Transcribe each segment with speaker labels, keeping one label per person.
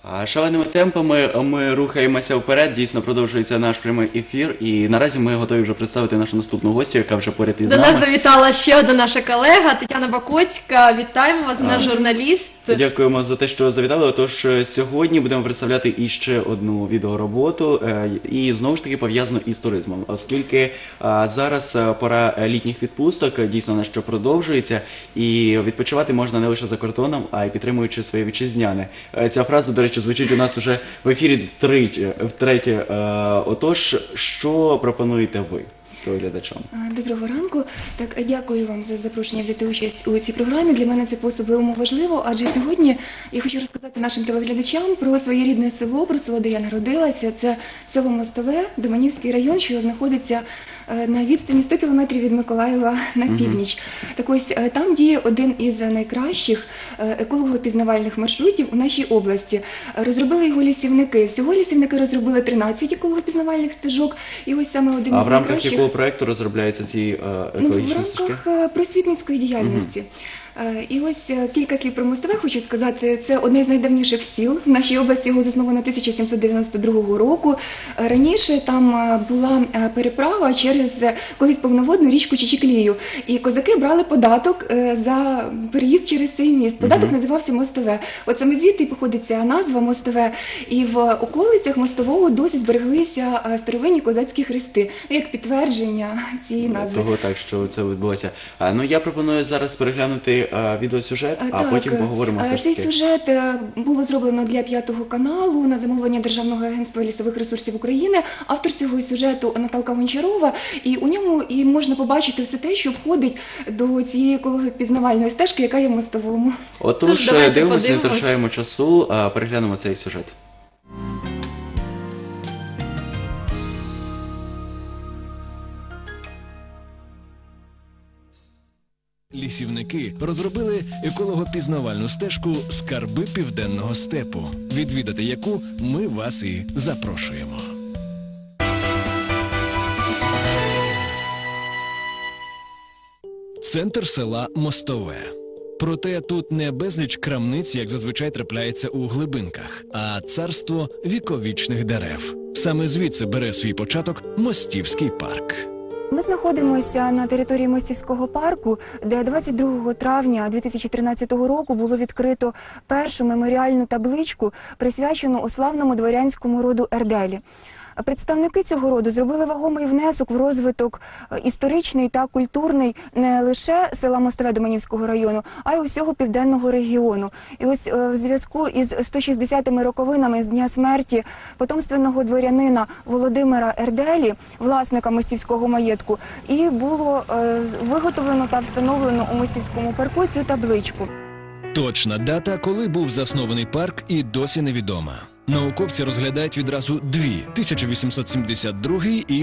Speaker 1: Шаленими темпами ми рухаємося вперед, дійсно продовжується наш прямий ефір, і наразі ми готові вже представити нашу наступну гостю, яка вже поряд із
Speaker 2: До
Speaker 1: нами.
Speaker 2: нас завітала ще одна наша колега Тетяна Бакоцька. Вітаємо вас, вона журналіст.
Speaker 1: Дякуємо за те, що завітали. Отож, сьогодні будемо представляти іще одну відеороботу, і знову ж таки пов'язану із туризмом, оскільки зараз пора літніх відпусток, дійсно вона ще продовжується, і відпочивати можна не лише за кордоном, а й підтримуючи своє вітчизняне. Ця фраза, до речі, звучить у нас вже в ефірі втретє. Отож, що пропонуєте ви глядачам?
Speaker 3: Доброго ранку. Так, дякую вам за запрошення взяти участь у цій програмі. Для мене це по-особливому важливо, адже сьогодні я хочу розказати нашим телеглядачам про своє рідне село, про село, де я народилася. Це село Мостове, Доманівський район, що знаходиться на відстані 100 кілометрів від Миколаєва на північ. Так ось, там діє один із найкращих еколого-пізнавальних маршрутів у нашій області. Розробили його лісівники. Всього лісівники розробили 13 еколого-пізнавальних стежок. І ось саме один із
Speaker 1: найкращих. А в рамках
Speaker 3: найкращих...
Speaker 1: якого проєкту розробляються ці екологічні стежки?
Speaker 3: В рамках просвітницької діяльності. І ось кілька слів про Мостове хочу сказати. Це одне з найдавніших сіл. В нашій області його засновано 1792 року. Раніше там була переправа через колись повноводну річку Чичиклію. І козаки брали податок за переїзд через цей міст. Податок називався Мостове. От саме звідти походить ця назва Мостове. І в околицях Мостового досі збереглися старовинні козацькі хрести, як підтвердження цієї назви.
Speaker 1: Того так, що це відбулося. Ну, я пропоную зараз переглянути відеосюжет, а потім поговоримо все ж таки.
Speaker 3: Цей сюжет було зроблено для 5-го каналу на замовлення Державного агентства лісових ресурсів України. Автор цього сюжету Наталка Гончарова, і у ньому і можна побачити все те, що входить до цієї еколого-пізнавальної стежки, яка є в Мостовому.
Speaker 1: Отож, дивимось, не втрачаємо часу, переглянемо цей сюжет.
Speaker 4: Лісівники розробили еколого-пізнавальну стежку «Скарби Південного степу», відвідати яку ми вас і запрошуємо. Центр села Мостове. Проте тут не безліч крамниць, як зазвичай трапляється у глибинках, а царство віковічних дерев. Саме звідси бере свій початок Мостівський парк.
Speaker 3: Ми знаходимося на території Мостівського парку, де 22 травня 2013 року було відкрито першу меморіальну табличку, присвячену уславному дворянському роду Ерделі. Представники цього роду зробили вагомий внесок в розвиток історичний та культурний не лише села Мостове Доманівського району, а й усього південного регіону. І ось в зв'язку із 160-ми роковинами з дня смерті потомственного дворянина Володимира Ерделі, власника Мостівського маєтку, і було виготовлено та встановлено у Мостівському парку цю табличку.
Speaker 4: Точна дата, коли був заснований парк, і досі невідома. Науковці розглядають відразу дві – 1872 і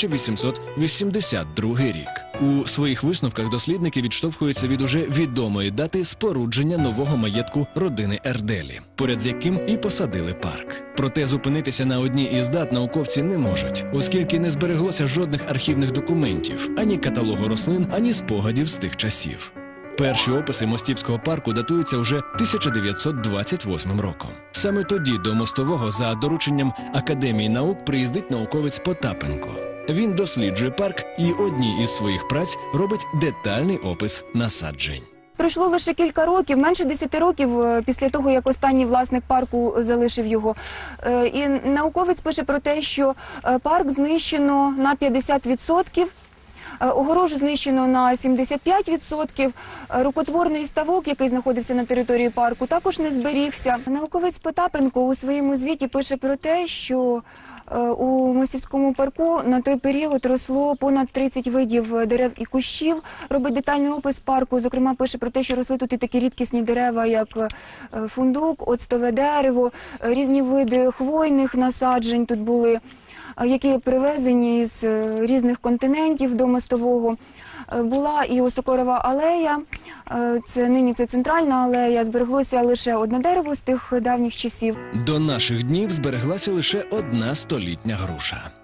Speaker 4: 1882 рік. У своїх висновках дослідники відштовхуються від уже відомої дати спорудження нового маєтку родини Ерделі, поряд з яким і посадили парк. Проте зупинитися на одній із дат науковці не можуть, оскільки не збереглося жодних архівних документів, ані каталогу рослин, ані спогадів з тих часів. Перші описи Мостівського парку датуються вже 1928 роком. Саме тоді до Мостового за дорученням Академії наук приїздить науковець Потапенко. Він досліджує парк і одній із своїх праць робить детальний опис насаджень.
Speaker 3: Пройшло лише кілька років, менше 10 років після того, як останній власник парку залишив його. І науковець пише про те, що парк знищено на 50%, огорожу знищено на 75%, рукотворний ставок, який знаходився на території парку, також не зберігся. Науковець Потапенко у своєму звіті пише про те, що у Мостівському парку на той період росло понад 30 видів дерев і кущів. Робить детальний опис парку, зокрема пише про те, що росли тут і такі рідкісні дерева, як фундук, оцтове дерево, різні види хвойних насаджень тут були, які привезені з різних континентів до Мостового. Була і Осокорова алея, нині це центральна алея, збереглося лише одне дерево з тих давніх часів.
Speaker 4: До наших днів збереглася лише одна столітня груша.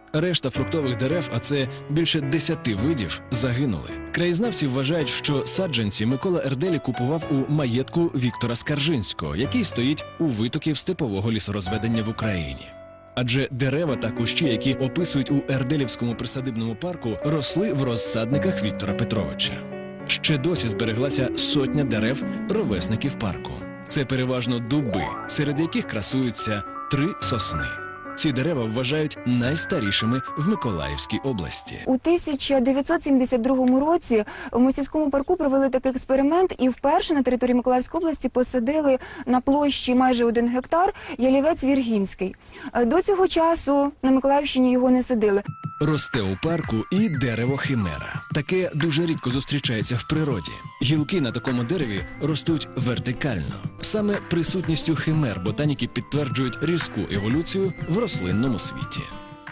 Speaker 4: Решта фруктових дерев, а це більше 10 видів, загинули. Краєзнавці вважають, що саджанці Микола Ерделі купував у маєтку Віктора Скаржинського, який стоїть у витоків степового лісорозведення в Україні. Адже дерева та кущі, які описують у Ерделівському присадибному парку, росли в розсадниках Віктора Петровича. Ще досі збереглася сотня дерев ровесників парку. Це переважно дуби, серед яких красуються 3 сосни. Ці дерева вважають найстарішими в Миколаївській області.
Speaker 3: У 1972 році в Мостівському парку провели такий експеримент і вперше на території Миколаївської області посадили на площі майже 1 гектар ялівець віргінський. До цього часу на Миколаївщині його не садили.
Speaker 4: Росте у парку і дерево химера. Таке дуже рідко зустрічається в природі. Гілки на такому дереві ростуть вертикально. Саме присутністю химер ботаніки підтверджують різку еволюцію в рослинному світі.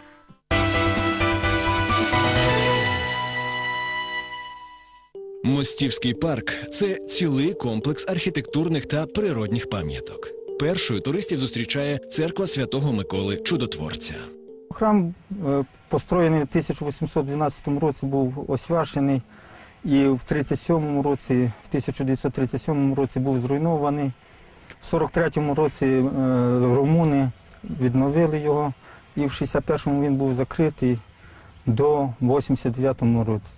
Speaker 4: Мостівський парк – це цілий комплекс архітектурних та природних пам'яток. Першою туристів зустрічає церква Святого Миколи Чудотворця.
Speaker 5: Храм построєний в 1812 році, був освячений, і в 1937 році був зруйнований. В 1943 році румуни відновили його, і в 1961 він був закритий до 1989 році.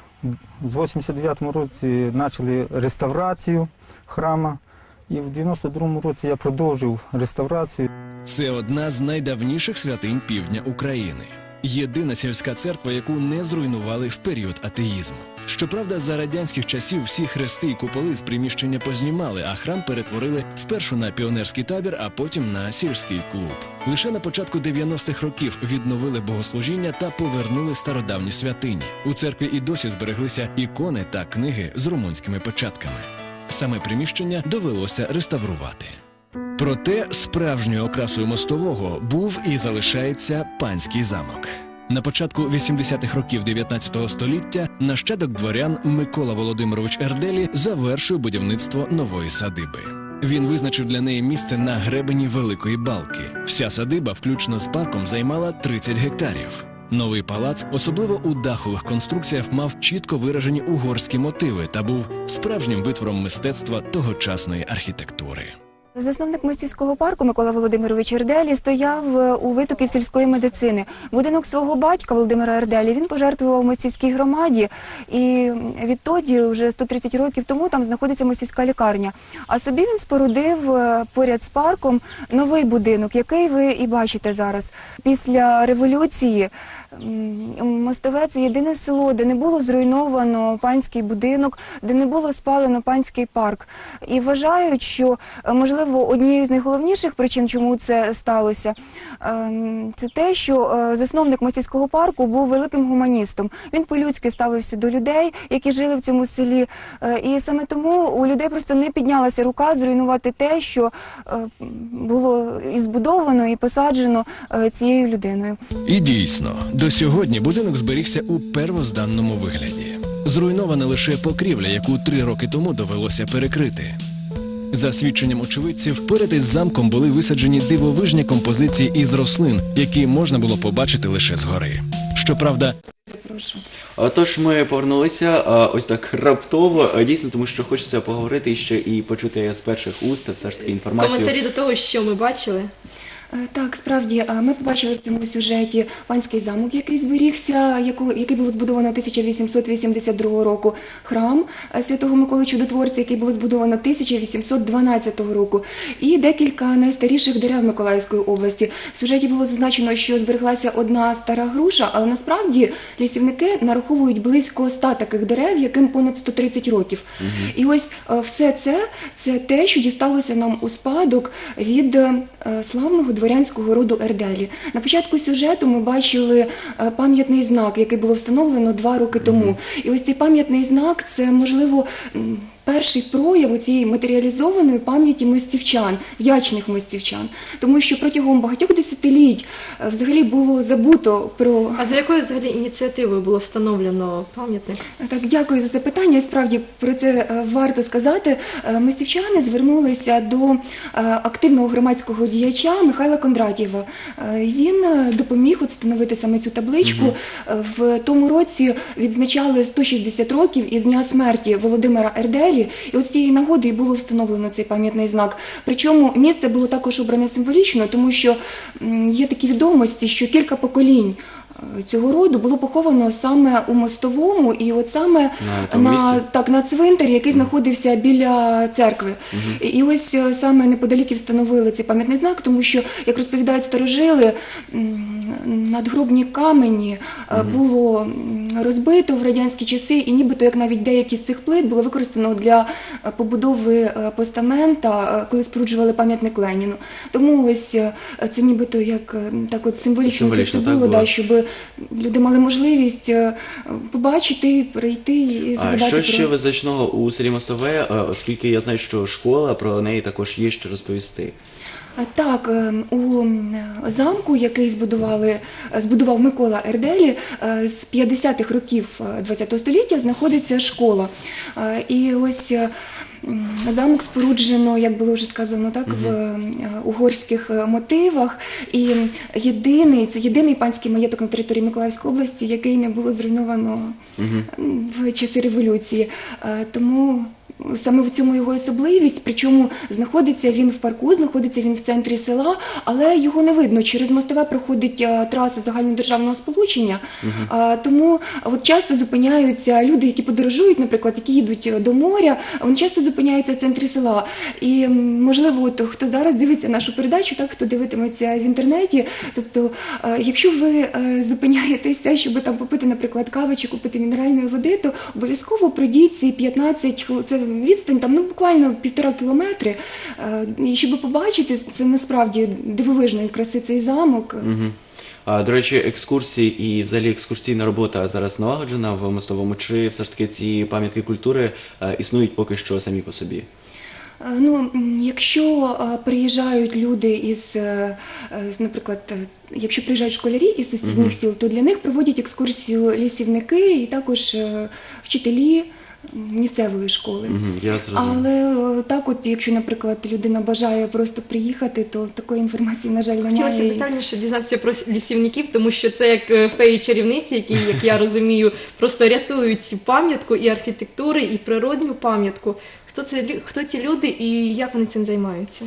Speaker 5: В 1989 році почали реставрацію храму, і в 1992 році я продовжив реставрацію.
Speaker 4: Це одна з найдавніших святинь півдня України. Єдина сільська церква, яку не зруйнували в період атеїзму. Щоправда, за радянських часів всі хрести і куполи з приміщення познімали, а храм перетворили спершу на піонерський табір, а потім на сільський клуб. Лише на початку 90-х років відновили богослужіння та повернули стародавні святині. У церкві і досі збереглися ікони та книги з румунськими печатками. Саме приміщення довелося реставрувати. Проте справжньою окрасою Мостового був і залишається панський замок. На початку 80-х років 19 століття нащадок дворян Микола Володимирович Ерделі завершує будівництво нової садиби. Він визначив для неї місце на гребені Великої Балки. Вся садиба, включно з парком, займала 30 гектарів. Новий палац, особливо у дахових конструкціях, мав чітко виражені угорські мотиви та був справжнім витвором мистецтва тогочасної архітектури.
Speaker 3: Засновник Мостівського парку Микола Володимирович Ерделі стояв у витоків сільської медицини. Будинок свого батька Володимира Ерделі він пожертвував Мостівській громаді, і відтоді, вже 130 років тому, там знаходиться Мостівська лікарня. А собі він спорудив поряд з парком новий будинок, який ви і бачите зараз. Після революції Мостове – це єдине село, де не було зруйновано панський будинок, де не було спалено панський парк. І вважають, що, можливо, однією з найголовніших причин, чому це сталося, це те, що засновник Мостівського парку був великим гуманістом. Він по-людськи ставився до людей, які жили в цьому селі. І саме тому у людей просто не піднялася рука зруйнувати те, що було і збудовано, і посаджено цією людиною.
Speaker 4: І дійсно, до сьогодні будинок зберігся у первозданному вигляді. Зруйнована лише покрівля, яку 3 роки тому довелося перекрити. За свідченням очевидців, поряд із замком були висаджені дивовижні композиції із рослин, які можна було побачити лише згори. Щоправда,
Speaker 1: Тож ми повернулися ось так раптово, дійсно, тому що хочеться поговорити ще і почути з перших уст все ж таки інформацію.
Speaker 2: Коментарі до того, що ми бачили.
Speaker 3: Так, справді, ми побачили в цьому сюжеті панський замок, який зберігся, який було збудовано 1882 року, храм Святого Миколи Чудотворця, який було збудовано 1812 року, і декілька найстаріших дерев Миколаївської області. В сюжеті було зазначено, що збереглася одна стара груша, але насправді лісівники нараховують близько 100 таких дерев, яким понад 130 років. І ось все це те, що дісталося нам у спадок від славного дворянського роду Ерделі. На початку сюжету ми бачили пам'ятний знак, який було встановлено 2 роки тому. І ось цей пам'ятний знак – це, можливо, перший прояв цієї матеріалізованої пам'яті мостівчан, вдячних мостівчан. Тому що протягом багатьох десятиліть взагалі було забуто про...
Speaker 2: А за якою взагалі ініціативою було встановлено пам'ятник?
Speaker 3: Так, дякую за запитання. І справді про це варто сказати. Мостівчани звернулися до активного громадського діяча Михайла Кондратєва. Він допоміг от встановити саме цю табличку. В тому році відзначали 160 років із дня смерті Володимира Ерделі. І от з цієї нагоди і було встановлено цей пам'ятний знак. Причому місце було також обране символічно, тому що є такі відомості, що кілька поколінь цього роду було поховано саме у Мостовому і от саме
Speaker 1: тому місці?
Speaker 3: на цвинтарі, який знаходився біля церкви. І ось саме неподалік і встановили цей пам'ятний знак, тому що, як розповідають старожили, надгробні камені було розбито в радянські часи, і нібито як навіть деякі з цих плит було використано для побудови постамента, коли споруджували пам'ятник Леніну. Тому ось це нібито як так от символічно це все
Speaker 1: Символічно, так,
Speaker 3: було,
Speaker 1: було.
Speaker 3: да, щоб люди мали можливість побачити, прийти і
Speaker 1: А
Speaker 3: згадати
Speaker 1: що ще
Speaker 3: про...
Speaker 1: визначного у селі Мостове, оскільки я знаю, що школа, про неї також є що розповісти?
Speaker 3: Так, у замку, який збудував Микола Ерделі, з 50-х років ХХ століття знаходиться школа. І ось замок споруджено, як було вже сказано, так, в угорських мотивах. І це єдиний панський маєток на території Миколаївської області, який не було зруйновано в часи революції. Тому саме в цьому його особливість, причому знаходиться він в парку, знаходиться він в центрі села, але його не видно. Через Мостове проходить траса загальнодержавного сполучення, тому от часто зупиняються люди, які подорожують, наприклад, які їдуть до моря, вони часто зупиняються в центрі села. І, можливо, от, хто зараз дивиться нашу передачу, так, хто дивитиметься в інтернеті, тобто, якщо ви зупиняєтеся, щоб там попити, наприклад, кави чи купити мінеральної води, то обов'язково пройдіть ці 15 хвилин, це відстань там, буквально 1,5 кілометри, і щоб побачити, це насправді дивовижної краси цей замок.
Speaker 1: До речі, екскурсії і взагалі екскурсійна робота зараз налагоджена в Мостовому, чи все ж таки ці пам'ятки культури існують поки що самі по собі?
Speaker 3: Ну, якщо приїжджають люди наприклад, якщо приїжджають школярі із сусідніх сіл, то для них проводять екскурсію лісівники і також вчителі місцевої школи.
Speaker 1: Я зрозумів.
Speaker 3: Але так от, якщо, наприклад, людина бажає просто приїхати, то такої інформації, на жаль,
Speaker 2: Хотілося
Speaker 3: немає.
Speaker 2: детальніше дізнатися про лісівників, тому що це як феї-чарівниці, які, як я розумію, просто рятують цю пам'ятку і архітектури, і природню пам'ятку. Хто ці люди і як вони цим займаються?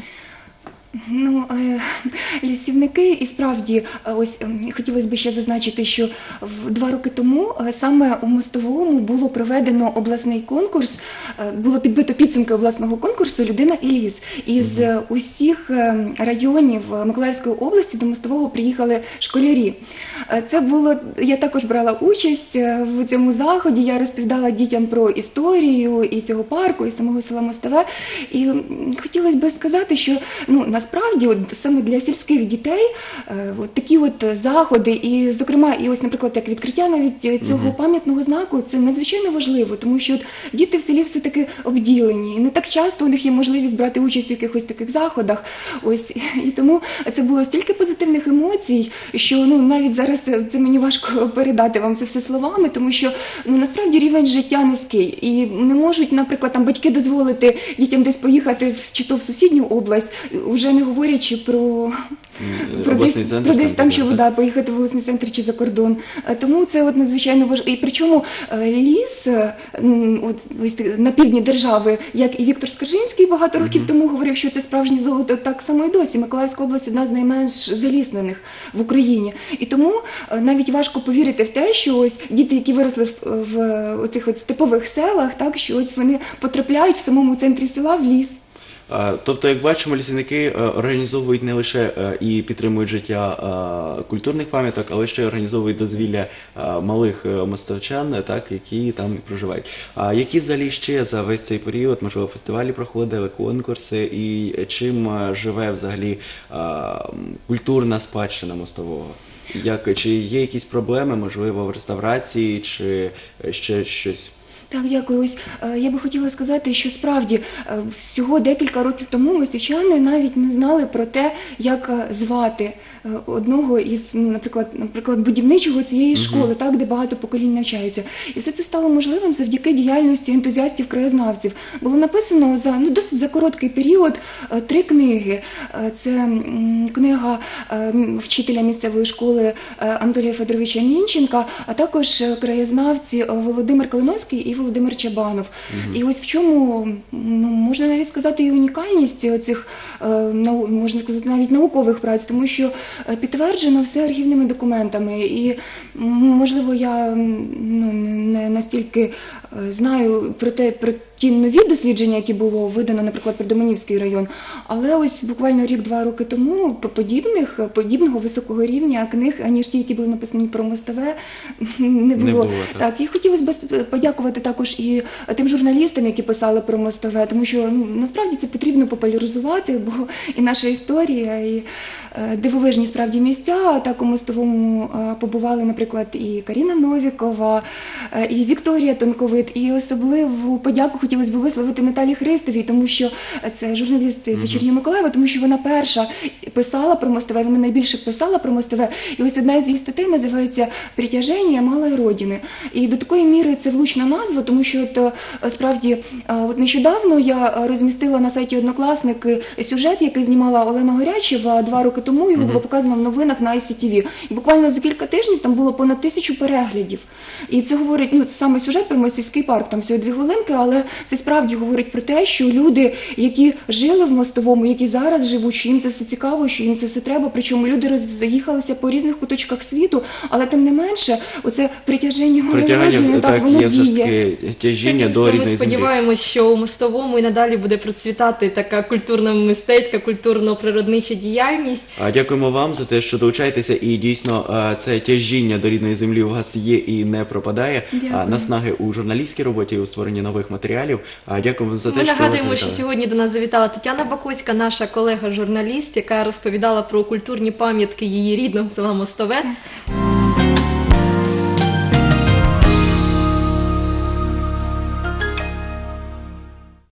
Speaker 3: Ну, лісівники, і справді, ось хотілося б ще зазначити, що 2 роки тому саме у Мостовому було проведено обласний конкурс, було підбито підсумки обласного конкурсу «Людина і ліс». Із усіх районів Миколаївської області до Мостового приїхали школярі. Це було, я також брала участь в цьому заході, я розповідала дітям про історію і цього парку, і самого села Мостове. І хотілося б сказати, що, ну, насправді, от саме для сільських дітей от такі от заходи, і, зокрема, і ось, наприклад, як відкриття навіть цього пам'ятного знаку, це надзвичайно важливо, тому що от діти в селі все-таки обділені, і не так часто у них є можливість брати участь в якихось таких заходах. Ось, і тому це було стільки позитивних емоцій, що, ну, навіть зараз це мені важко передати вам це все словами, тому що, ну, насправді рівень життя низький, і не можуть, наприклад, там батьки дозволити дітям десь поїхати чи то в сусідню область, вже не говорячи про
Speaker 1: Обласний центр,
Speaker 3: десь там, чи
Speaker 1: так?
Speaker 3: вода, поїхати в обласний центр чи за кордон. Тому це от надзвичайно важливо. І причому ліс от, ось на півдні держави, як і Віктор Скаржинський багато років тому говорив, що це справжнє золото, так само і досі. Миколаївська область одна з найменш заліснених в Україні. І тому навіть важко повірити в те, що ось діти, які виросли в цих от степових селах, так, що ось вони потрапляють в самому центрі села в ліс.
Speaker 1: Тобто, як бачимо, лісівники організовують не лише і підтримують життя культурних пам'яток, але ще й організовують дозвілля малих мостовчан, так, які там проживають. А які взагалі ще за весь цей період, можливо, фестивалі проходили, конкурси, і чим живе взагалі культурна спадщина Мостового? Чи є якісь проблеми, можливо, в реставрації, чи ще щось?
Speaker 3: Так, дякую. Ось я би хотіла сказати, що справді всього декілька років тому мостівчани навіть не знали про те, як звати одного із, наприклад, будівничого цієї школи, так, де багато поколінь навчаються. І все це стало можливим завдяки діяльності ентузіастів-краєзнавців. Було написано досить за короткий період 3 книги. Це книга вчителя місцевої школи Анатолія Федоровича Мінченка, а також краєзнавці Володимир Калиновський і Володимир Чабанов. І ось в чому, можна навіть сказати, і унікальність цих, можна сказати, навіть наукових праць, тому що підтверджено все архівними документами. І, можливо, я не настільки знаю про ті нові дослідження, які було видано, наприклад, про Доманівський район, але ось буквально рік-два роки тому подібного високого рівня книг, аніж ті, які були написані про Мостове, не було. Так, і хотілося б подякувати також і тим журналістам, які писали про Мостове, тому що насправді це потрібно популяризувати, бо і наша історія, і дивовижні справді місця. Так у Мостовому побували, наприклад, і Каріна Новікова, і Вікторія Тонковит, і особливу подяку хотілося б висловити Наталі Христовій, тому що це журналіст з «Вечірньої Миколаєва», тому що вона перша писала про Мостове, вона найбільше писала про Мостове. І ось одна з її статей називається «Притяження малої родини». І до такої міри це влучна назва, тому що справді нещодавно я розмістила на сайті «Однокласники» сюжет, який знімала Олена Горячева 2 роки тому, його було показано в новинах на ICTV. І буквально за кілька тижнів там було понад 1000 переглядів. І це говорить, це саме сюжет про Мостівський парк, там всього 2 хвилинки, але це справді говорить про те, що люди, які жили в Мостовому, які зараз живуть, що їм це все цікаво, що їм це все треба, причому люди роз'їхалися по різних куточках світу, але тим не менше, оце притяження малої родини, так, воно
Speaker 1: є
Speaker 3: діє.
Speaker 1: таке тяжіння до
Speaker 2: Ми
Speaker 1: рідної землі.
Speaker 2: сподіваємось, що у Мостовому і надалі буде процвітати така культурно-мистецька, культурно-природнича діяльність.
Speaker 1: Дякуємо вам за те, що долучаєтеся, і дійсно це тяжіння до рідної землі у вас є і не пропадає.
Speaker 3: Дякую.
Speaker 1: Наснаги у журналістській роботі, у створенні нових матеріалів. Дякуємо за те,
Speaker 2: Ми
Speaker 1: що
Speaker 2: нагадуємо, що
Speaker 1: завітали.
Speaker 2: сьогодні до нас завітала Тетяна Бакоцька, наша колега-журналіст, яка розповідала про культурні пам'ятки її рідного села Мостове.